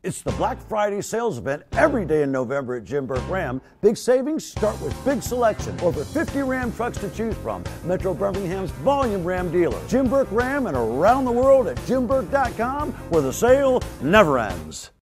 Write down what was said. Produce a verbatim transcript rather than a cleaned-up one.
It's the Black Friday sales event every day in November at Jim Burke Ram. Big savings start with big selection. Over fifty Ram trucks to choose from. Metro Birmingham's volume Ram dealer. Jim Burke Ram and around the world at jim burke dot com, where the sale never ends.